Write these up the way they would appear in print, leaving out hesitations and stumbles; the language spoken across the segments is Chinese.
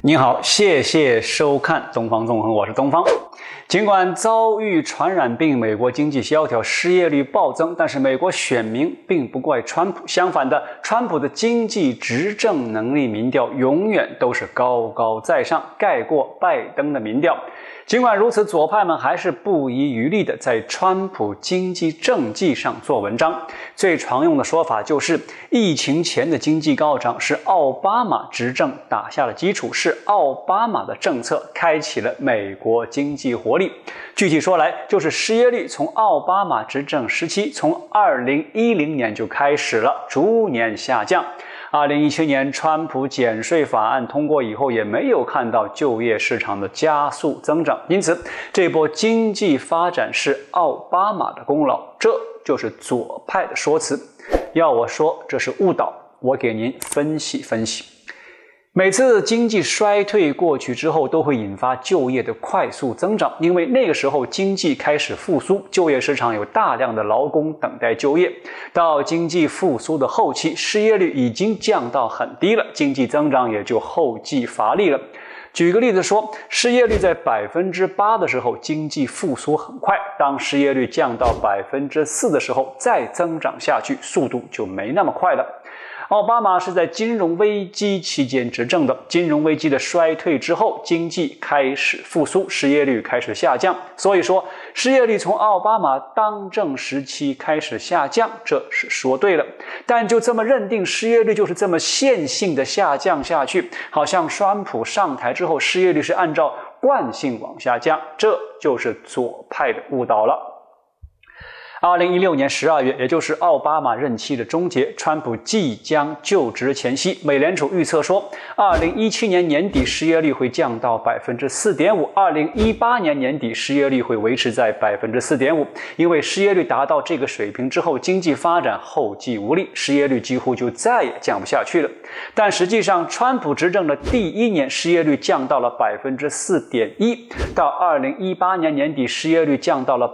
您好，谢谢收看东方纵横，我是东方。尽管遭遇传染病，美国经济萧条，失业率暴增，但是美国选民并不怪川普。相反的，川普的经济执政能力民调永远都是高高在上，盖过拜登的民调。尽管如此，左派们还是不遗余力地在川普经济政绩上做文章。最常用的说法就是，疫情前的经济高涨是奥巴马执政打下了基础，是奥巴马的政策开启了美国经济活力。具体说来，就是失业率从奥巴马执政时期，从2010年就开始了逐年下降。2017年川普减税法案通过以后，也没有看到就业市场的加速增长，因此这波经济发展是奥巴马的功劳，这就是左派的说辞。要我说这是误导，我给您分析分析。每次经济衰退过去之后，都会引发就业的快速增长，因为那个时候经济开始复苏，就业市场有大量的劳工等待就业。到经济复苏的后期，失业率已经降到很低了，经济增长也就后继乏力了。举个例子说，失业率在 8% 的时候，经济复苏很快，当失业率降到 4% 的时候，再增长下去，速度就没那么快了。奥巴马是在金融危机期间执政的，金融危机的衰退之后，经济开始复苏，失业率开始下降。所以说，失业率从奥巴马当政时期开始下降，这是说对了。但就这么认定失业率就是这么线性的下降下去，好像川普上台之后，失业率是按照惯性往下降，这就是左派的误导了。2016年12月，也就是奥巴马任期的终结，川普即将就职前夕，美联储预测说2017年年底失业率会降到 4.5%， 2018年年底失业率会维持在 4.5%， 因为失业率达到这个水平之后，经济发展后继无力，失业率几乎就再也降不下去了。但实际上，川普执政的第一年失业率降到了 4.1%， 到2018年年底失业率降到了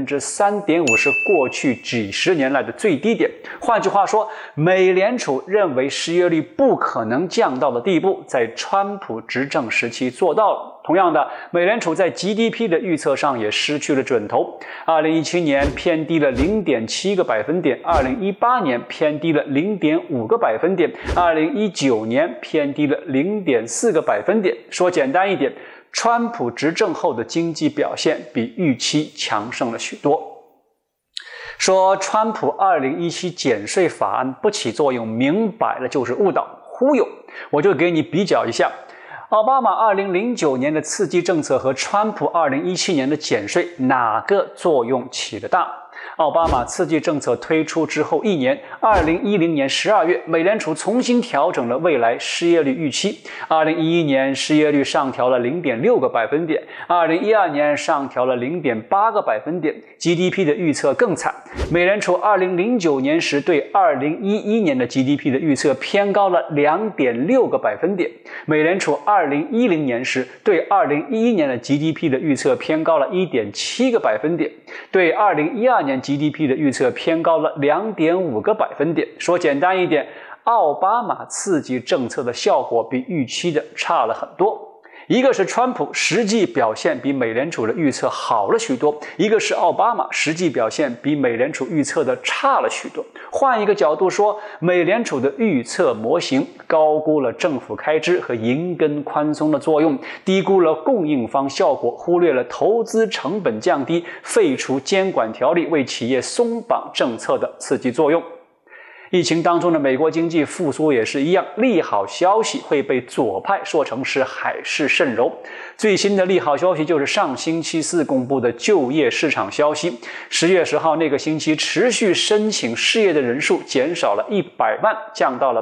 3.5%， 是过去几十年来的最低点。换句话说，美联储认为失业率不可能降到的地步，在川普执政时期做到了。同样的，美联储在 GDP 的预测上也失去了准头。2017年偏低了 0.7个百分点，2018年偏低了 0.5个百分点，2019年偏低了 0.4个百分点。说简单一点，川普执政后的经济表现比预期强盛了许多。说川普2017减税法案不起作用，明摆了就是误导忽悠。我就给你比较一下，奥巴马2009年的刺激政策和川普2017年的减税，哪个作用起得大？奥巴马刺激政策推出之后一年，2010年12月，美联储重新调整了未来失业率预期。2011年失业率上调了 0.6个百分点，2012年上调了 0.8个百分点。GDP 的预测更惨，美联储2009年时对2011年的 GDP 的预测偏高了 2.6个百分点，美联储2010年时对2011年的 GDP 的预测偏高了 1.7个百分点，对2012年GDP 的预测偏高了 2.5个百分点。说简单一点，奥巴马刺激政策的效果比预期的差了很多。一个是川普实际表现比美联储的预测好了许多，一个是奥巴马实际表现比美联储预测的差了许多。换一个角度说，美联储的预测模型高估了政府开支和银根宽松的作用，低估了供应方效果，忽略了投资成本降低、废除监管条例为企业松绑政策的刺激作用。疫情当中的美国经济复苏也是一样，利好消息会被左派说成是海市蜃楼。最新的利好消息就是上星期四公布的就业市场消息，10月10号那个星期持续申请失业的人数减少了100万，降到了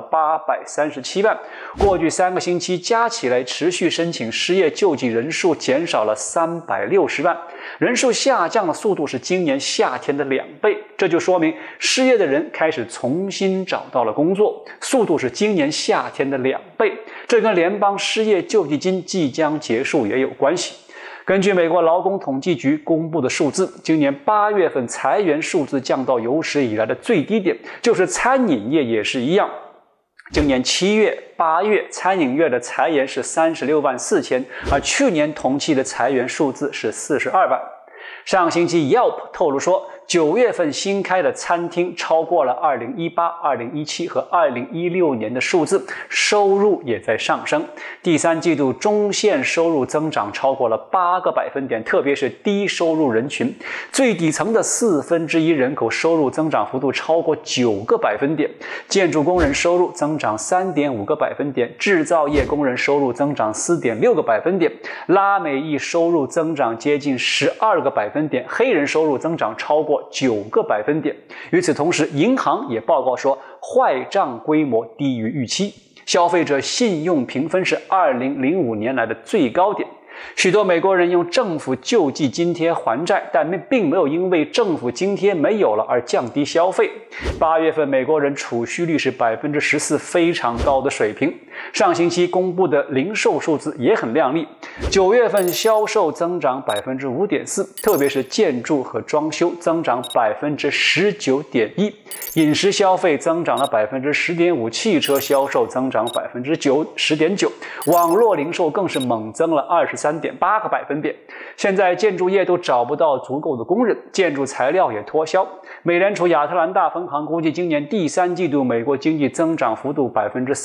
837万。过去3个星期加起来，持续申请失业救济人数减少了360万，人数下降的速度是今年夏天的2倍。这就说明失业的人开始重新找到了工作，速度是今年夏天的2倍。这跟联邦失业救济金即将结束也有关系。根据美国劳工统计局公布的数字，今年8月份裁员数字降到有史以来的最低点，就是餐饮业也是一样。 今年7月、8月餐饮业的裁员是36万4千，而去年同期的裁员数字是42万。上星期 Yelp 透露说，9月份新开的餐厅超过了2018、2017和2016年的数字，收入也在上升。第3季度中线收入增长超过了8个百分点，特别是低收入人群，最底层的1/4人口收入增长幅度超过9个百分点。建筑工人收入增长3.5个百分点，制造业工人收入增长4.6个百分点，拉美裔收入增长接近12个百分点，黑人收入增长超过9个百分点。与此同时，银行也报告说，坏账规模低于预期，消费者信用评分是2005年来的最高点。许多美国人用政府救济津贴还债，但并没有因为政府津贴没有了而降低消费。8月份美国人储蓄率是 14%， 非常高的水平。上星期公布的零售数字也很亮丽，9月份销售增长 5.4%， 特别是建筑和装修增长 19.1%， 饮食消费增长了 10.5%， 汽车销售增长 10.9%， 网络零售更是猛增了23.8个百分点。现在建筑业都找不到足够的工人，建筑材料也脱销。美联储亚特兰大分行估计今年第3季度美国经济增长幅度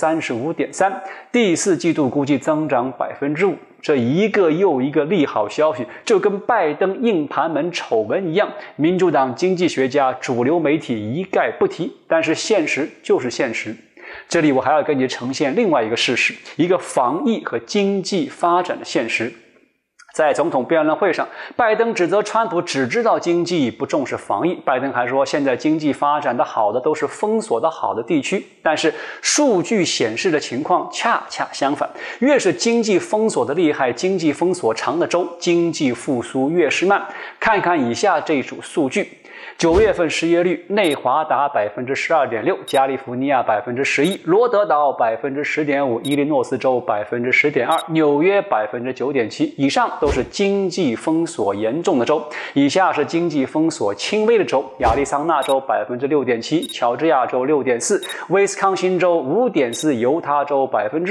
35.3%， 第4季度估计增长 5%。这一个又一个利好消息，就跟拜登硬盘门丑闻一样，民主党经济学家、主流媒体一概不提，但是现实就是现实。这里我还要给你呈现另外一个事实，一个防疫和经济发展的现实。在总统辩论会上，拜登指责川普只知道经济，不重视防疫。拜登还说，现在经济发展的好的都是封锁的好的地区，但是数据显示的情况恰恰相反，越是经济封锁的厉害、经济封锁长的州，经济复苏越是慢。看看以下这组数据。9月份失业率，内华达 12.6%， 加利福尼亚 11%， 罗德岛 10.5%， 伊利诺斯州 10.2%， 纽约 9.7%， 以上都是经济封锁严重的州，以下是经济封锁轻微的州，亚利桑那州 6.7%， 乔治亚州 6.4%， 威斯康星州 5.4%， 犹他州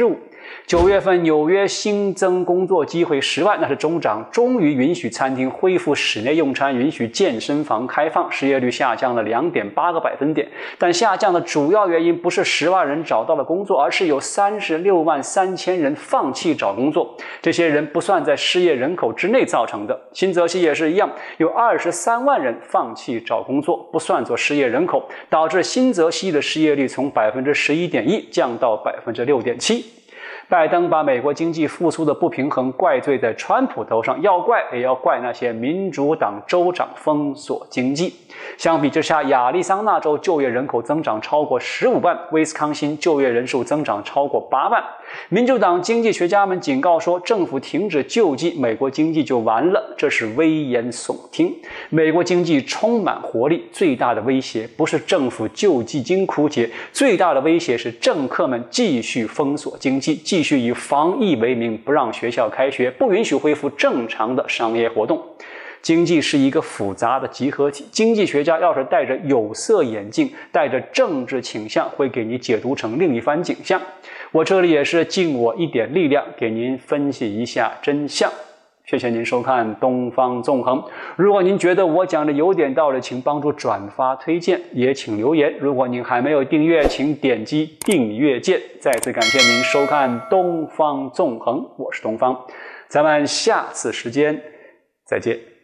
5%。9月份纽约新增工作机会10万，那是州长终于允许餐厅恢复室内用餐，允许健身房开放，失业率下降了 2.8个百分点。但下降的主要原因不是10万人找到了工作，而是有36万3千人放弃找工作，这些人不算在失业人口之内造成的。新泽西也是一样，有23万人放弃找工作，不算作失业人口，导致新泽西的失业率从 11.1% 降到 6.7%。拜登把美国经济复苏的不平衡怪罪在川普头上，要怪也要怪那些民主党州长封锁经济。相比之下，亚利桑那州就业人口增长超过15万，威斯康星就业人数增长超过8万。民主党经济学家们警告说，政府停止救济，美国经济就完了，这是危言耸听。美国经济充满活力，最大的威胁不是政府救济金枯竭，最大的威胁是政客们继续封锁经济，继续以防疫为名不让学校开学，不允许恢复正常的商业活动。经济是一个复杂的集合体，经济学家要是戴着有色眼镜，带着政治倾向，会给你解读成另一番景象。我这里也是尽我一点力量给您分析一下真相。谢谢您收看东方纵横。如果您觉得我讲的有点道理，请帮助转发推荐，也请留言。如果您还没有订阅，请点击订阅键。再次感谢您收看东方纵横，我是东方，咱们下次时间再见。